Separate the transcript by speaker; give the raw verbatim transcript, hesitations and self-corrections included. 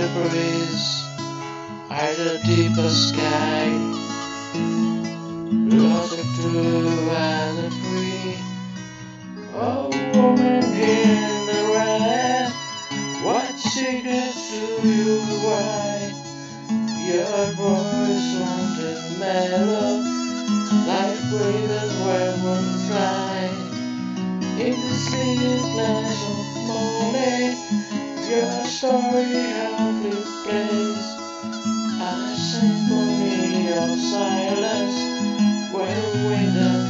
Speaker 1: the breeze, high the deeper sky, lost true as a free. Oh, woman in the red, what secrets do you write? Your voice sounded mellow, like breathing where one fly. In the stillness of morning, your story held its place. A symphony of silence, where wind